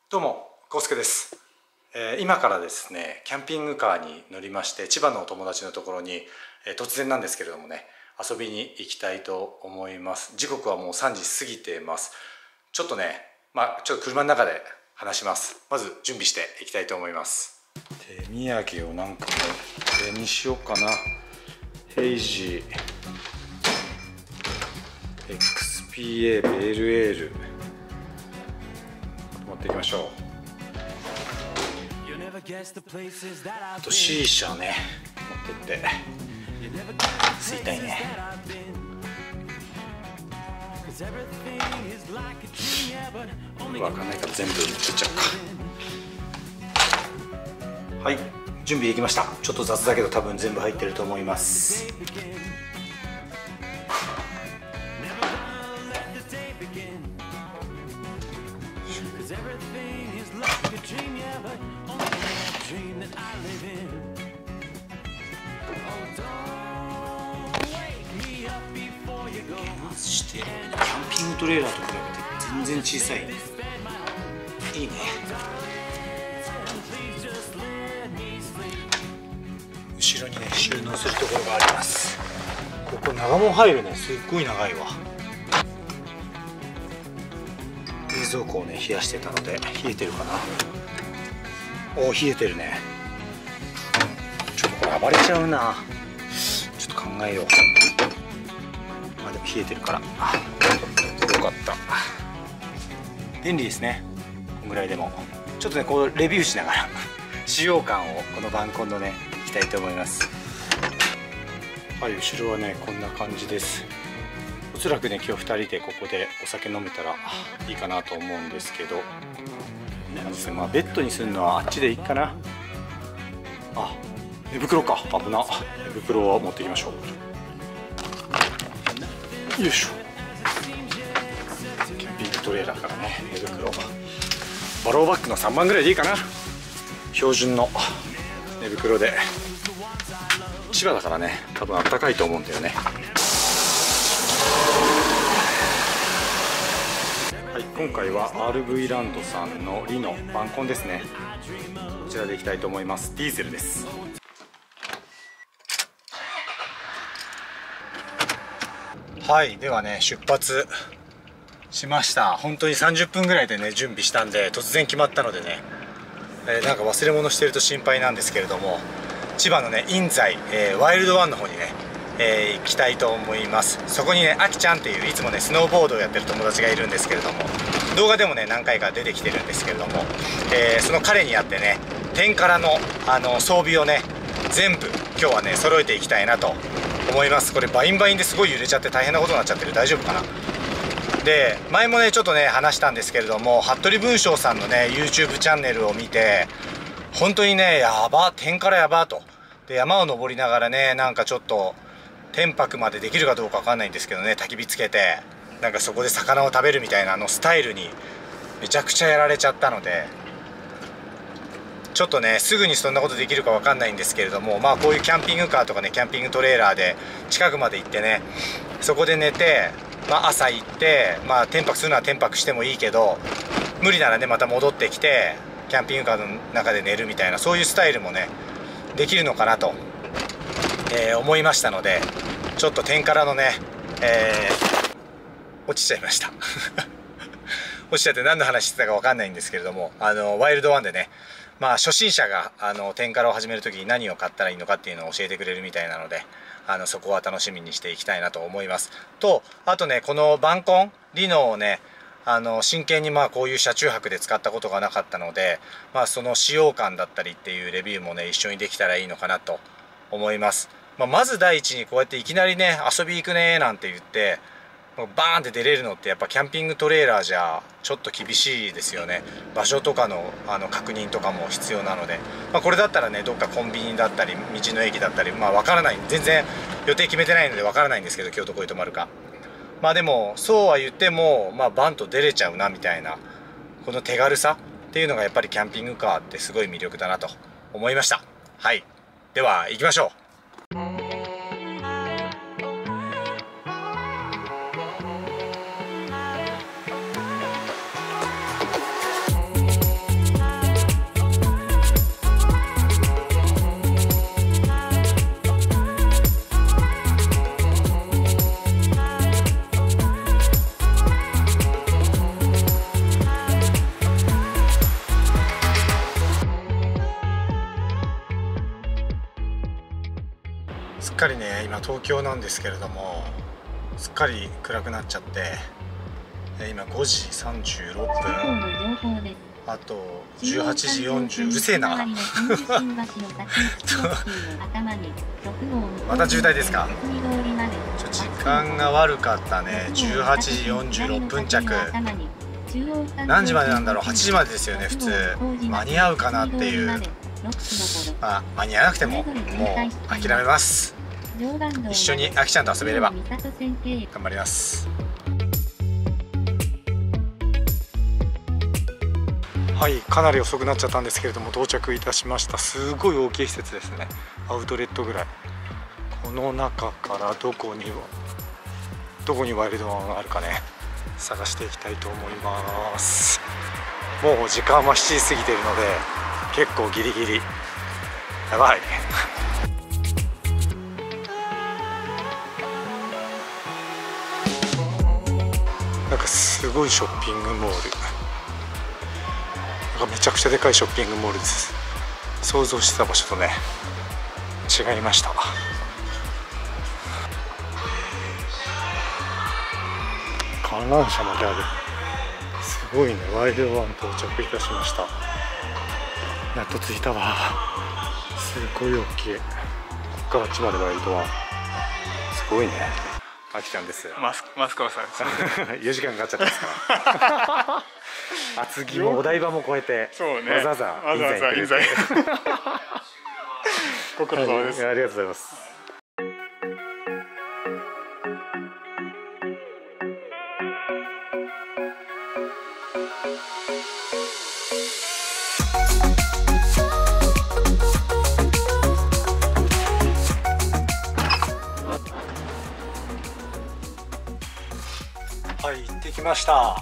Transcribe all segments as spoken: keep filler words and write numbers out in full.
どうも、コウスケです。えー、今からですね、キャンピングカーに乗りまして、千葉のお友達のところに、えー、突然なんですけれどもね、遊びに行きたいと思います。時刻はもうさんじ過ぎてます。ちょっとね、まあちょっと車の中で話します。まず準備していきたいと思います。手土産をなんかこれにしようかな。ヘイジー エックスピーエー ベールエール持っていきましょう。あと C 社ね持ってって吸いたいね。分かんないから全部取っちゃうか。はい、準備できました。ちょっと雑だけど多分全部入ってると思います。まずしてキャンピングトレーラーと比べて全然小さい。いいね。後ろにね収納するところがあります。ここ長も入るね。すっごい長いわ。冷蔵庫をね冷やしてたので冷えてるかな。おお冷えてるね。ちょっとこれ暴れちゃうな。ちょっと考えよう。まあでも冷えてるからよかった。便利ですね。こんぐらいでもちょっとねこうレビューしながら使用感をこの晩婚のねいきたいと思います。はい、後ろはねこんな感じです。おそらくね今日ふたりでここでお酒飲めたらいいかなと思うんですけど、まあベッドにするのはあっちでいいかな。あ、寝袋か。危な。寝袋を持っていきましょう。よいしょ。キャンピングトレーラーからね寝袋、バローバッグのさんばんぐらいでいいかな。標準の寝袋で。千葉だからね多分あったかいと思うんだよね。はい、今回は アールブイ ランドさんのリノ晩婚ですね。こちらでいきたいと思います。ディーゼルです。はい、ではね出発しました。本当にさんじゅっぷんぐらいでね準備したんで突然決まったのでね、えー、なんか忘れ物してると心配なんですけれども、千葉のね印西、えー、ワイルドワンの方にね、えー、行きたいと思います。そこにねあきちゃんっていういつもねスノーボードをやってる友達がいるんですけれども、動画でもね何回か出てきてるんですけれども、えー、その彼に会ってね天からの、あの装備をね全部今日はね揃えていきたいなと思います。これバインバインですごい揺れちゃって大変なことになっちゃってる。大丈夫かな。で前もねちょっとね話したんですけれども、服部文章さんのね YouTube チャンネルを見て本当にねやば天からやばと。で山を登りながらねなんかちょっと天白までできるかどうかわかんないんですけどね、焚き火つけてなんかそこで魚を食べるみたいなあのスタイルにめちゃくちゃやられちゃったので、ちょっとねすぐにそんなことできるかわかんないんですけれども、まあこういうキャンピングカーとかねキャンピングトレーラーで近くまで行ってねそこで寝て、まあ、朝行ってまあ天白するのは天白してもいいけど、無理ならねまた戻ってきてキャンピングカーの中で寝るみたいなそういうスタイルもねできるのかなと、えー、思いましたので、ちょっと天からのね、えー、落ちちゃいました落ちちゃって何の話してたか分かんないんですけれども、あのワイルドワンでね、まあ初心者があの天からを始める時に何を買ったらいいのかっていうのを教えてくれるみたいなので、あのそこは楽しみにしていきたいなと思います。とあとねこの晩婚リノをねあの真剣にまあこういう車中泊で使ったことがなかったので、まあ、その使用感だったりっていうレビューもね一緒にできたらいいのかなと思います。まあ、まず第一にこうやっていきなりね遊び行くねなんて言ってバーンって出れるのってやっぱキャンピングトレーラーじゃちょっと厳しいですよね。場所とかのあの確認とかも必要なので、まあ、これだったらねどっかコンビニだったり道の駅だったりまあ分からない、全然予定決めてないので分からないんですけど今日どこに泊まるか。まあでもそうは言ってもまあバンと出れちゃうなみたいなこの手軽さっていうのがやっぱりキャンピングカーってすごい魅力だなと思いました。はい、では行きましょう。 っかりね今東京なんですけれども、すっかり暗くなっちゃって、今ごじさんじゅうろっぷん、あとじゅうはちじよんじゅう、うるせえなまた渋滞ですか。ちょ時間が悪かったね。じゅうはちじよんじゅうろっぷん着、何時までなんだろう。はちじまでですよね普通。間に合うかなっていう。まあ間に合わなくてももう諦めます。一緒にあきちゃんと遊べれば頑張ります。はい、かなり遅くなっちゃったんですけれども到着いたしました。すごい大きい施設ですね。アウトレットぐらい。この中からどこにどこにワイルドワンがあるかね、探していきたいと思います。もう時間はしちじ過ぎているので結構ギリギリやばいなんかすごいショッピングモール、なんかめちゃくちゃでかいショッピングモールです。想像してた場所とね違いました。観覧車まである。すごいね。ワイルドワン到着いたしました。やっと着いたわ。すごい大きい。こっからあっちまでワイルドワン、すごいね。あきちゃんです。 マスマスコさんよじかんかかっちゃったんですか。厚木もお台場も越えて、 そうね、 わざわざわざわざ印西ご苦労様です、 はい、ありがとうございます。はい、行ってきました。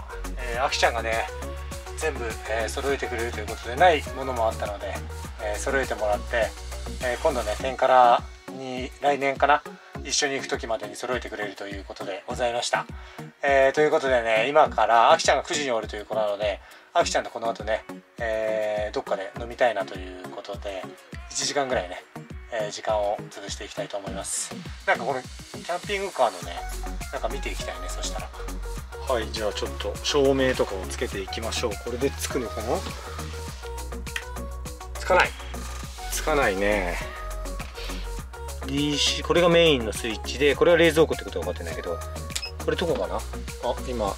えー、あきちゃんがね全部、えー、揃えてくれるということで、ないものもあったので、えー、揃えてもらって、えー、今度ね天からに来年かな一緒に行く時までに揃えてくれるということでございました。えー、ということでね、今からあきちゃんがくじに終わるということなので、あきちゃんとこの後ね、えー、どっかで飲みたいなということでいちじかんぐらいね、えー、時間を潰していきたいと思います。なんかこのキャンピングカーのねなんか見ていきたいね。そしたらはい、じゃあちょっと照明とかをつけていきましょう。これでつくのかな。つかないつかないね。 ディーシー これがメインのスイッチで、これは冷蔵庫ってことは分かってないけど、これどこかな。あ、今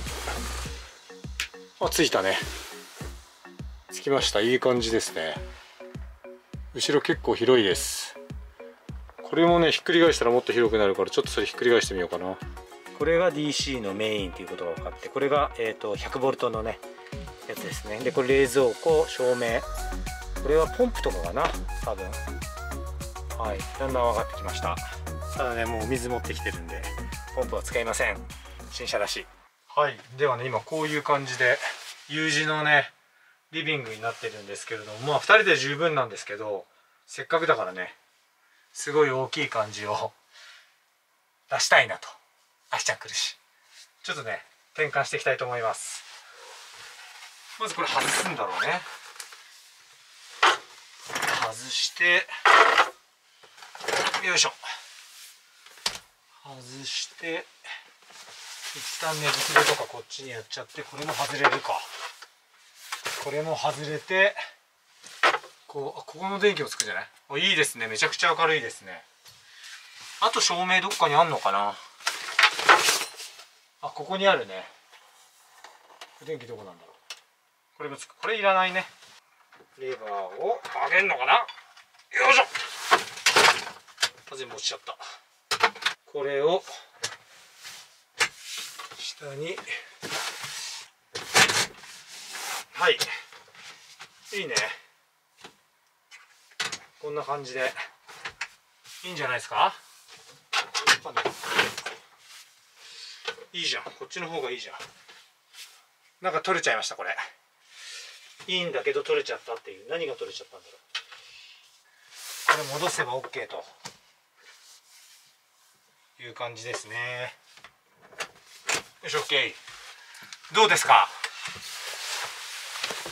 あついたね。つきました。いい感じですね。後ろ結構広いです。これもねひっくり返したらもっと広くなるから、ちょっとそれひっくり返してみようかな。これが ディーシー のメインということが分かって、これが、えー、と ひゃくボルト のねやつですね。でこれ冷蔵庫、照明、これはポンプとかかな多分。はい、だんだん分かってきました。ただねもうお水持ってきてるんでポンプは使いません。新車らしい。はい、ではね今こういう感じで U 字のねリビングになってるんですけれども、まあふたりで十分なんですけど、せっかくだからねすごい大きい感じを出したいなと。あきちゃん来るし、ちょっとね転換していきたいと思います。まずこれ外すんだろうね。外してよいしょ、外して一旦ねブツとかこっちにやっちゃって、これも外れるか。これも外れて、こうここの電気もつくんじゃない。おいいですね、めちゃくちゃ明るいですね。あと照明どっかにあんのかな。あ、ここにあるね。電気どこなんだろう。これもつく。これいらないね。レバーを上げるのかな。よいしょ。全部落ちちゃった。これを下に、はい、いいね。こんな感じでいいんじゃないですか。いいじゃん、こっちの方がいいじゃん。なんか取れちゃいました。これいいんだけど取れちゃったっていう。何が取れちゃったんだろう。これ戻せば OK という感じですね。よし OK。 どうですか。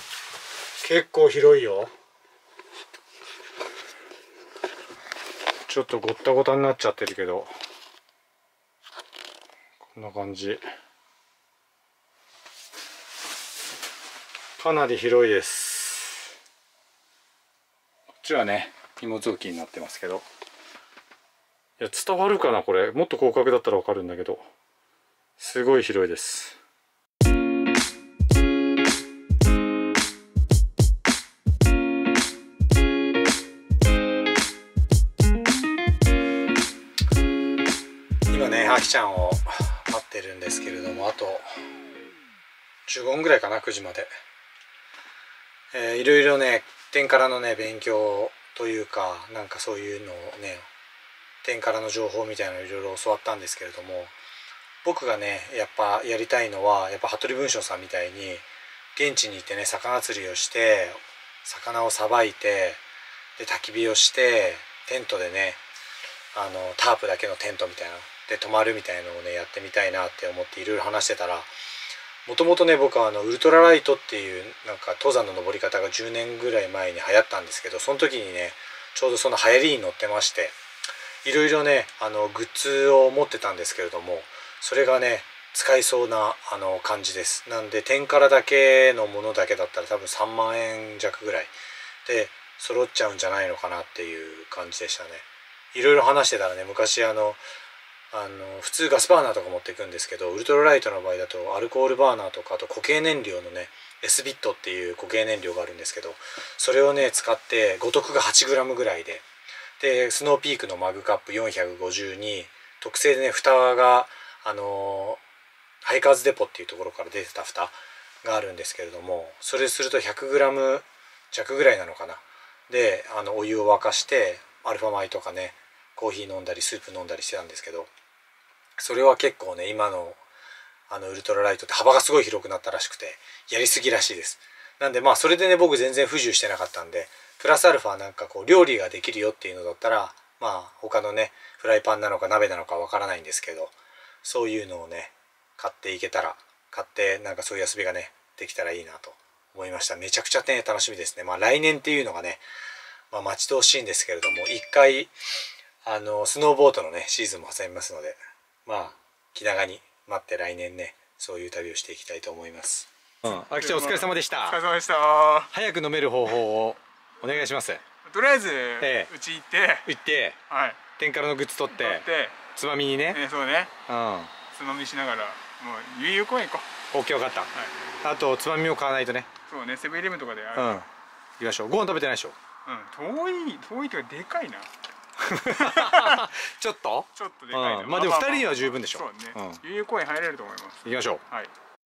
結構広いよ。 ちょっとごったごたになっちゃってるけど、こんな感じ。かなり広いです。こっちはね荷物置きになってますけど、いや伝わるかなこれ。もっと広角だったらわかるんだけど、すごい広いです。今ねあきちゃんを待ってるんですけれども、あとじゅうごふんぐらいかな、くじまで。えー、いろいろね天からのね勉強というか、なんかそういうのをね天からの情報みたいなのをいろいろ教わったんですけれども、僕がねやっぱやりたいのはやっぱ服部文章さんみたいに現地に行ってね魚釣りをして魚をさばいて、で焚き火をしてテントでねあのタープだけのテントみたいなので泊まるみたいなのをねやってみたいなって思っていろいろ話してたら、もともとね僕はあのウルトラライトっていうなんか登山の登り方がじゅうねんぐらい前に流行ったんですけど、その時にねちょうどその流行りに乗ってまして、いろいろねあのグッズを持ってたんですけれども、それがね使いそうなあの感じです。なんで天からだけのものだけだったら多分さんまんえん弱ぐらいで揃っちゃうんじゃないのかなっていう感じでしたね。いろいろ話してたらね、昔あのあの普通ガスバーナーとか持っていくんですけど、ウルトラライトの場合だとアルコールバーナーとか、あと固形燃料のね S ビットっていう固形燃料があるんですけど、それをね使って五徳が はちグラム ぐらいで、でスノーピークのマグカップよんひゃくごじゅうに特製でね蓋があのハイカーズデポっていうところから出てた蓋があるんですけれども、それすると ひゃくグラム 弱ぐらいなのかなで、あのお湯を沸かしてアルファ米とかねコーヒー飲んだりスープ飲んだりしてたんですけど、それは結構ね今のあのウルトラライトって幅がすごい広くなったらしくてやりすぎらしいです。なんでまあそれでね僕全然不自由してなかったんで、プラスアルファなんかこう料理ができるよっていうのだったら、まあ他のねフライパンなのか鍋なのかわからないんですけど、そういうのをね買っていけたら、買ってなんかそういう遊びがねできたらいいなと思いました。めちゃくちゃね楽しみですね。まあ来年っていうのがね、まあ、待ち遠しいんですけれども、一回あのスノーボートのねシーズンも挟みますので、まあ気長に待って来年ねそういう旅をしていきたいと思います。うん、あきちゃんお疲れ様でした。 お疲れ様でした。 早く飲める方法をお願いします。 とりあえず、 ええ、 うち行って行って、はい、天からのグッズ取ってつまみにね、 えー、そうね、 うん、 つまみしながらもう悠々公園行こう。 OK、 分かった、はい、あとつまみを買わないとね。そうね、 セブンイレブンとかである、 うん、行きましょう。ご飯食べてないでしょ。 うん、遠い遠いというかでかいなちょっとちょっとでかいな、 うん、まあでもふたりには十分でしょ。 そうね、うん、悠々公園入れると思います。 行きましょう。 はい。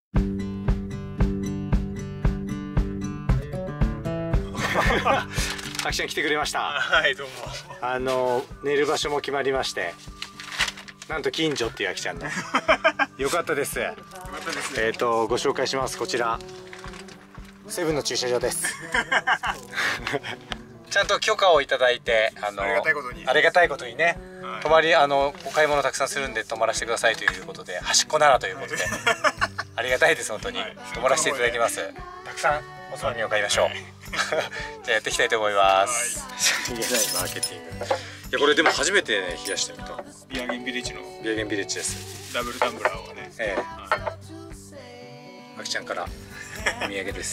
あきちゃん来てくれました。 はい、どうも。 あの寝る場所も決まりまして、なんと近所っていうあきちゃんのよかったです。よかったです。えっとご紹介します。こちらセブンの駐車場ですちゃんと許可をいただいて、あのありがたいことにありがたいことにね、はい、泊まりあのお買い物たくさんするんで泊まらせてくださいということで、端っこならということでありがたいです本当に、はい、泊まらせていただきます。たくさんおつまみを買いましょう、はい、じゃあやっていきたいと思います。言えないマーケティング。いやこれでも初めてね冷やしてみた。 ビアゲンビレッジのビアゲンビレッジです。 ダブルタンブラーをね、ええ、 あきちゃんからお土産です。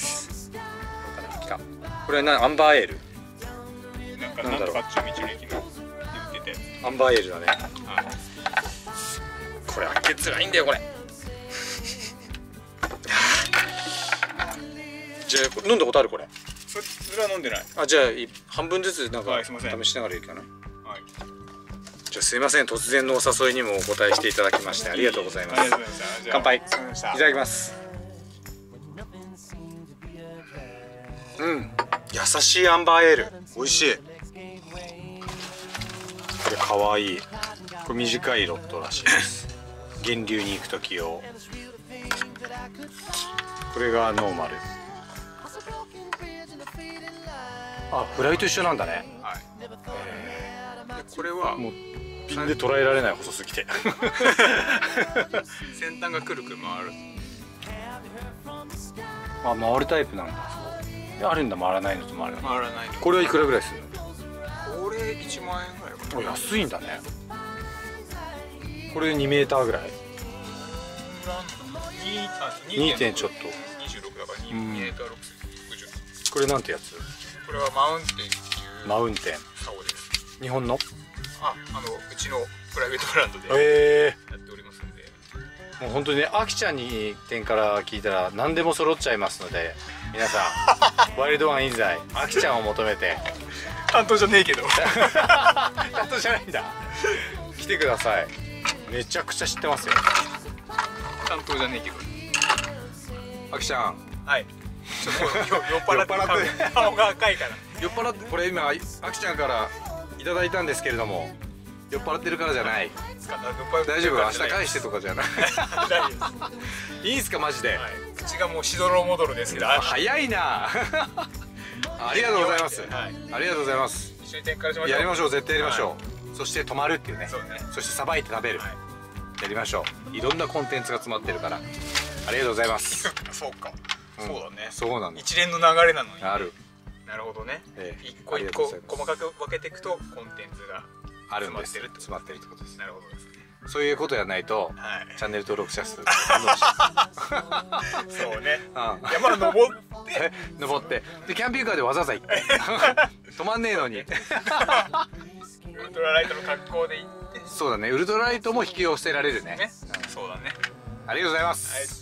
来た。これはなアンバーエール。 なんかなんとかっちゅう道の駅の売ってて。 アンバーエールだね。はい、これ開けづらいんだよこれ。じゃあ飲んだことあるこれ。 そそれは飲んでない。 あ、じゃあ半分ずつなんか、はい、試しながらいいかな。はい。じゃあすいません、突然のお誘いにもお答えしていただきましてありがとうございます。乾杯。いただきます。うん、優しいアンバーエール、美味しい。これかわいい。これ短いロットらしいです。源流に行く時用。これがノーマル。あ、フライと一緒なんだね。はい。 えー、これはもうピンで捉えられない細すぎて先端がくるくる回る。 あ、回るタイプなんだ。あるんだ、回らないのと回るの。 回らないの。 これはいくらぐらいするの？ これいちまんえんぐらいかな。 お、安いんだね。これでにメーターぐらい、にてんちょっと、 にじゅうろくだからにメーターろくせんろくじゅう。 これなんてやつ？ これはマウンテンっていうマウンテン、 竿です。 日本の？ あ、あのうちのプライベートブランドでへやっておりますので、 もう本当にね、あきちゃんに点から聞いたら何でも揃っちゃいますので、皆さんワイルドワンインザイあきちゃんを求めて担当じゃねえけど担当じゃないんだ来てください。めちゃくちゃ知ってますよ。 担当じゃねえけど。 あきちゃん、 はい。ちょっと酔っ払って顔が赤いから。 酔っ払って、これ今あきちゃんからいただいたんですけれども、酔っ払ってるからじゃない。大丈夫？明日返してとかじゃない。 大丈夫です。 いいんすかマジで。 口がもうしどろもどろですけど。 早いな。ありがとうございます。ありがとうございます。 一緒に展開しましょう。 やりましょう、絶対やりましょう。そして泊まるっていうね。 そうね。 そしてさばいて食べる。やりましょう。いろんなコンテンツが詰まってるから。ありがとうございます。 そうか。そうだね。 そうなの。 一連の流れなのに。 ある。 なるほどね。 ええ、 一個一個細かく分けていくとコンテンツがあるんです。詰まってるってことです。 なるほどですね。 そういうことやらないと、 はい、 チャンネル登録者数そうね、うん、山登って登ってでキャンピングカーでわざわざ行って止まんねえのにウルトラライトの格好で行って、 そうだね、ウルトラライトも引き寄せられるね。 ね、うん、そうだね。 ありがとうございます。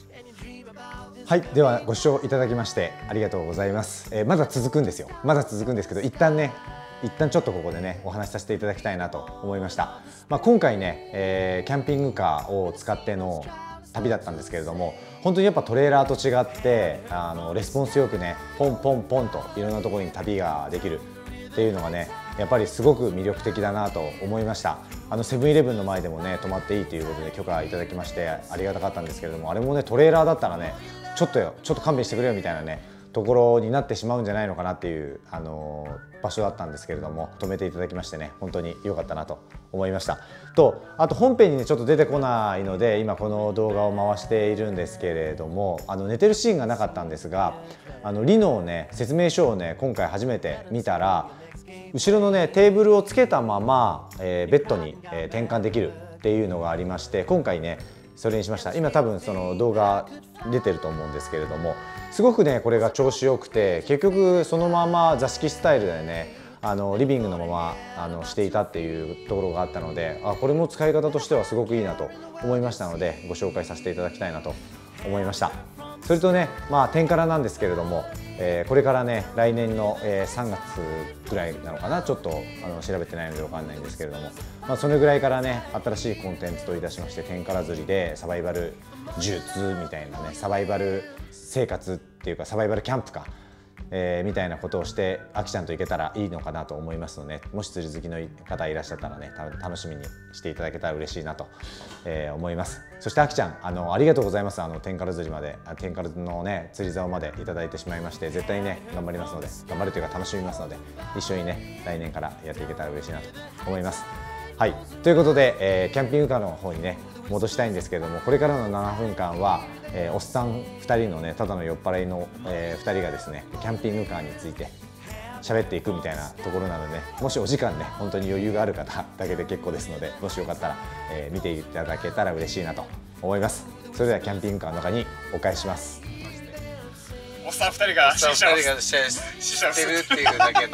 はい、はい、ではご視聴いただきましてありがとうございます。えー、まだ続くんですよ。まだ続くんですけど、一旦ね一旦ちょっとここでねお話しさせていただきたいなと思いました。まあ、今回ね、えー、キャンピングカーを使っての旅だったんですけれども、本当にやっぱトレーラーと違ってあのレスポンスよくねポンポンポンといろんなところに旅ができるっていうのがねやっぱりすごく魅力的だなと思いました。あのセブンイレブンの前でもね泊まっていいということで許可いただきましてありがたかったんですけれども、あれもねトレーラーだったらねちょっとよちょっと勘弁してくれよみたいなねところになってしまうんじゃないのかなっていう、あのー、場所だったんですけれども、止めていただきましてね本当に良かったなと思いました。とあと本編にねちょっと出てこないので今この動画を回しているんですけれども、あの寝てるシーンがなかったんですが、あのリノをね説明書をね今回初めて見たら後ろのねテーブルをつけたまま、えー、ベッドに、えー、転換できるっていうのがありまして、今回ねそれにしました。今多分その動画出てると思うんですけれども、すごくねこれが調子よくて、結局そのまま座敷スタイルでねあのリビングのままあのしていたっていうところがあったので、あこれも使い方としてはすごくいいなと思いましたのでご紹介させていただきたいなと思いました。それとね、まあ天からなんですけれども、えー、これからね来年の、えー、さんがつぐらいなのかな、ちょっとあの調べてないので分かんないんですけれども、まあ、それぐらいからね新しいコンテンツといたしまして天から釣りでサバイバル術みたいなねサバイバル生活っていうかサバイバルキャンプか、えー、みたいなことをしてあきちゃんと行けたらいいのかなと思いますので、もし釣り好きの方いらっしゃったらね楽しみにしていただけたら嬉しいなと、えー、思います。そしてあきちゃん あのありがとうございます。あの天から釣りまで天からのね釣り竿までいただいてしまいまして、絶対にね頑張りますので、頑張るというか楽しみますので、一緒にね来年からやっていけたら嬉しいなと思います。はい、ということで、えー、キャンピングカーの方にね戻したいんですけれども、これからのななふんかんは、えー、おっさんふたりのねただの酔っ払いの、えー、ふたりがですねキャンピングカーについて喋っていくみたいなところなので、ね、もしお時間ね本当に余裕がある方だけで結構ですので、もしよかったら、えー、見ていただけたら嬉しいなと思います。それではキャンピングカーの中にお返しします。 おっさんふたりが死者してるっていうだけの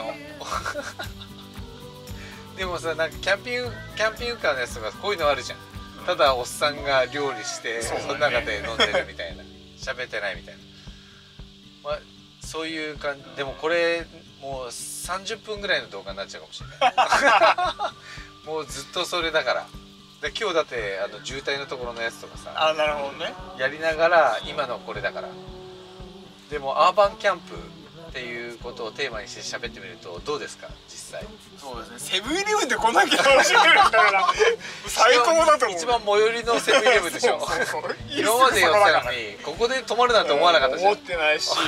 でもさ、なんかキャンピングキャンピングカーのやつとかこういうのあるじゃん。ただおっさんが料理して そ,、ね、その中で飲んでるみたいな喋ってないみたいな、まあ、そういう感じ。でもこれもうさんじゅっぷんぐらいの動画になっちゃうかもしれないもうずっとそれだから。で今日だってあの渋滞のところのやつとかさあ、なるほどね、 やりながら今のこれだから。でもアーバンキャンプっていうことをテーマにして喋ってみるとどうですか実際。 そうですね、セブンイレブンでこんだけ楽しめるんだから最高だと思う。 一番最寄りのセブンイレブンでしょ今までやったのにここで泊まるなんて思わなかったし、 思ってないし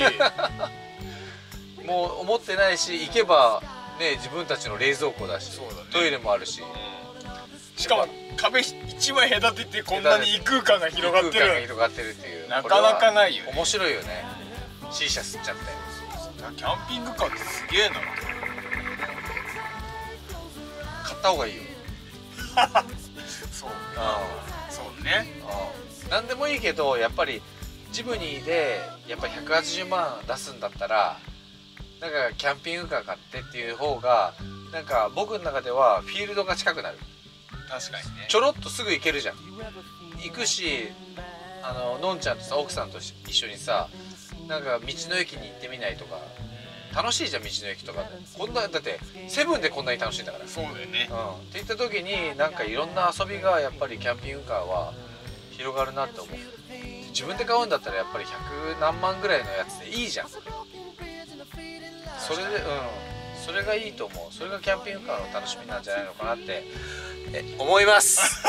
もう思ってないし、行けばね自分たちの冷蔵庫だし、 そうだね、 トイレもあるし、 うん、しかも壁一枚隔ててこんなに異空間が広がってる、 異空間が広がってるっていう、 なかなかないよね。 面白いよね。 C 社吸っちゃったよ。キャンピングカーってすげえな。 買った方がいいよ。 そうあそうね。 あ何でもいいけどやっぱりジムニーでやっぱりひゃくはちじゅうまん出すんだったらなんかキャンピングカー買ってっていう方がなんか僕の中ではフィールドが近くなる。 確かにね。 ちょろっとすぐ行けるじゃん。行くしあののんちゃんとさ奥さんと一緒にさなんか道の駅に行ってみないとか楽しいじゃん。道の駅とかこんなだってセブンでこんなに楽しいんだから。 そうだよね。 うん、って言った時になんかいろんな遊びがやっぱりキャンピングカーは広がるなって思う。自分で買うんだったらやっぱりひゃくなんまんぐらいのやつでいいじゃん。それでうんそれがいいと思う。それがキャンピングカーの楽しみなんじゃないのかなってえ思います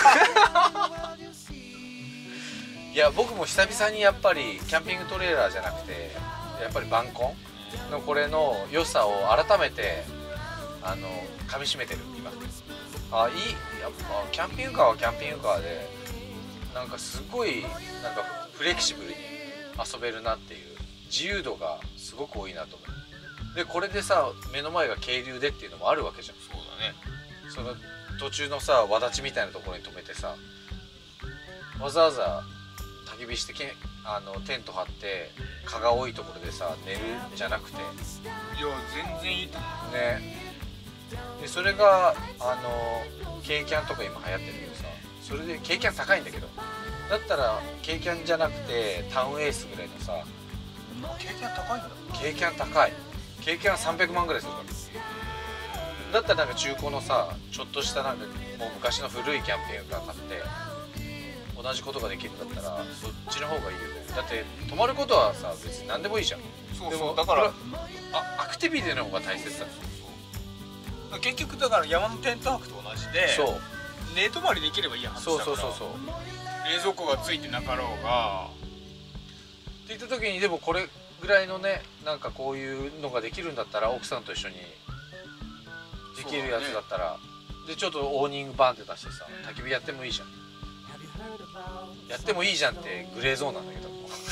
いや僕も久々にやっぱりキャンピングトレーラーじゃなくてやっぱりバンコンのこれの良さを改めてあの噛みしめてる今。あいいやっぱキャンピングカーはキャンピングカーでなんかすごいなんかフレキシブルに遊べるなっていう自由度がすごく多いなと思う。でこれでさ目の前が渓流でっていうのもあるわけじゃん。 そうだね。 その途中のさ輪立ちみたいなところに止めてさわざわざ焚き火してけあのテント張って蚊が多いところでさ寝るんじゃなくていや全然いいと思うね。でそれがあの軽キャンとか今流行ってるけどさそれで軽キャン高いんだけどだったら軽キャンじゃなくてタウンエースぐらいのさ経験高いんだ。 軽キャン高い軽キャンさんびゃくまんぐらいするからだったらなんか中古のさちょっとしたなんかもう昔の古いキャンピングカー買って同じことができるんだったらそっちの方がいいよね。だって泊まることはさ別に何でもいいじゃん。 そうでもそうだからあアクティビティの方が大切だ。 結局だから山のテント泊と同じでそう寝泊まりできればいい話だからそうそうそうそう冷蔵庫がついてなかろうがって言った時にでもこれぐらいのねなんかこういうのができるんだったら奥さんと一緒にできるやつだったら、でちょっとオーニングバンって出してさ焚き火やってもいいじゃん。やってもいいじゃんってグレーゾーンなんだけど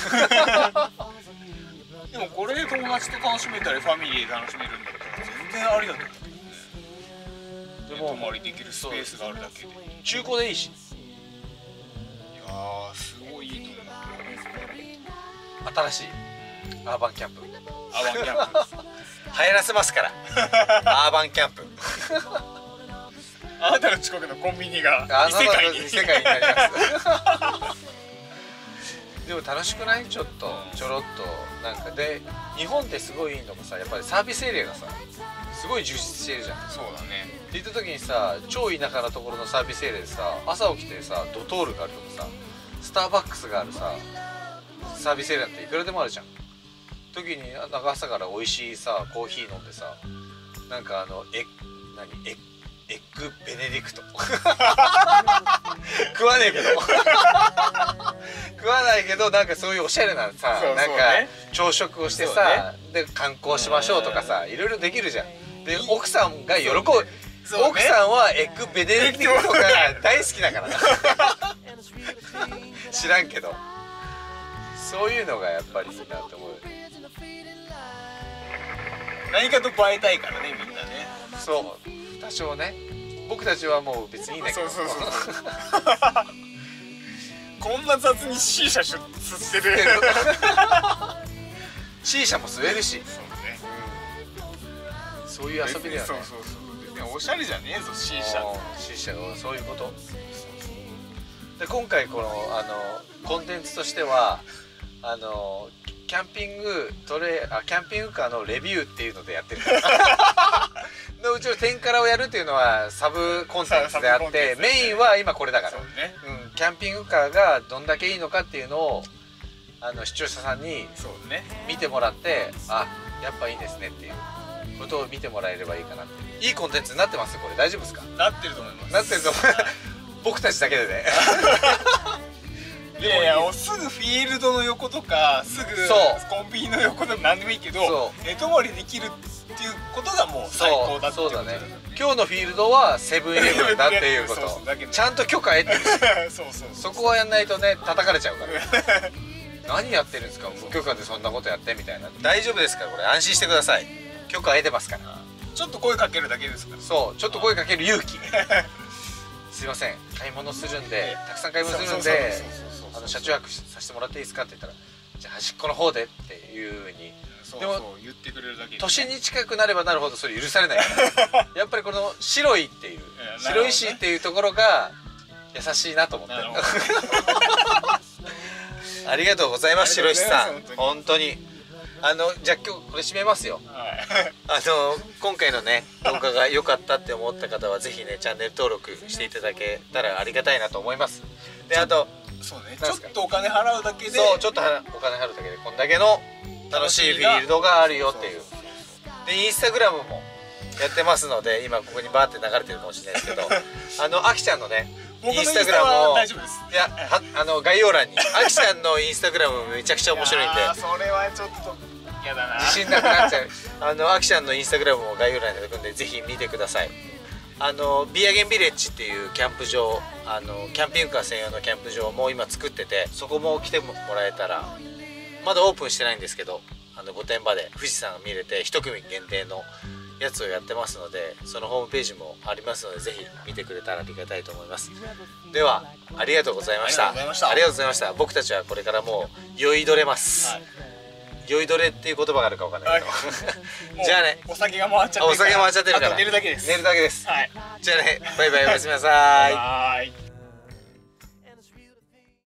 でもこれで友達と楽しめたりファミリーで楽しめるんだったら全然ありだと思うけどね。 で寝泊まりできるスペースがあるだけでい中古でいいしやーすごいいいと思う。 新しいアーバンキャンプアワンキャンプ流行らせますからアーバンキャンプあなたの近くのコンビニがあ異世界に異世界になりますでも楽しくないちょっとちょろっとなんかで日本ってすごいいいのがさやっぱりサービスエリアがさすごい充実してるじゃん。 そうだね。 って言った時にさ超田舎のところのサービスエリアでさ朝起きてさドトールがあるとかさスターバックスがあるさサービスエリアっていくらでもあるじゃん。時になんか朝から美味しいさコーヒー飲んでさなんかあのえ何エエッグベネディクト食わねえけど食わないけどなんかそういうおしゃれなさそうそうねなんか朝食をしてさ、ね、で観光しましょうとかさいろいろできるじゃん。で奥さんが喜ぶ、 そうねそうね奥さんはエッグベネディクトが大好きだから知らんけどそういうのがやっぱりいいなって思うよね。 何かと映えたいからねみんなね。 そう多少ね僕たちはもう別にいいんだけどそうそうそうこんな雑に C 社吸ってるシーシャも吸えるしそうね。 そういう遊びだよね。 そうそうそう別におしゃれじゃねえぞ C 社。 シーシャはそういうことで今回このあのコンテンツとしてはあのキャンピングトレあキャンピングカーのレビューっていうのでやってるのうちの天からをやるっていうのはサブコンテンツであってメインは今これだから、 そうね。 うん、キャンピングカーがどんだけいいのかっていうのをあの視聴者さんにそうね。 見てもらってあやっぱいいですねっていうことを見てもらえればいいかなっていいコンテンツになってますこれ大丈夫ですか。 なってると思います。 なってると思う僕たちだけでねいやいやすぐフィールドの横とかすぐそうコンビニの横でも何でもいいけどそ寝泊まりできるっていうことがもう最高だっていうことそうだね今日のフィールドはセブンイレブンだっていうこそうそうだけどとちゃんと許可得てるしそうそうそこはやんないとね叩かれちゃうから何やってるんですか無許可でそんなことやってみたいな大丈夫ですからこれ安心してください許可得てますからちょっと声かけるだけですから。 そうちょっと声かける勇気すいません買い物するんでたくさん買い物するんであの車中泊させてもらっていいですかって言ったらじゃあ端っこの方でっていうふうにそうでもそう言ってくれるだけで年に近くなればなるほどそれ許されないからやっぱりこの白いっていうなるほどね白石っていうところが優しいなと思ってなるほどありがとうございます白石さんありがとうございます本当にあのじゃあ今日これ締めますよはいあの今回のね動画が良かったって思った方はぜひねチャンネル登録していただけたらありがたいなと思いますであとそうねなんすかちょっとお金払うだけでそうちょっとはお金払うだけでこんだけの楽しいフィールドがあるよっていうでインスタグラムもやってますので今ここにバーって流れてるかもしれないですけどあのあきちゃんのね僕のインスタグラムを大丈夫ですいやはあの概要欄にあきちゃんのインスタグラムめちゃくちゃ面白いんであーそれはちょっと嫌だな自信なくなっちゃうあのあきちゃんのインスタグラムも概要欄に出てくるんでぜひ見てくださいあのビアゲンビレッジっていうキャンプ場あのキャンピングカー専用のキャンプ場も今作っててそこも来てもらえたらまだオープンしてないんですけどあの御殿場で富士山が見れて一組限定のやつをやってますのでそのホームページもありますのでぜひ見てくれたらありがたいと思いますではありがとうございましたありがとうございましたありがとうございました僕たちはこれからもう酔いどれます、 はい酔いどれっていう言葉があるかわかんないけど、 もうじゃあねお酒が回っちゃってるあお酒回っちゃってるからあと寝るだけです寝るだけです、 はいじゃあねバイバイおやすみなさいはーい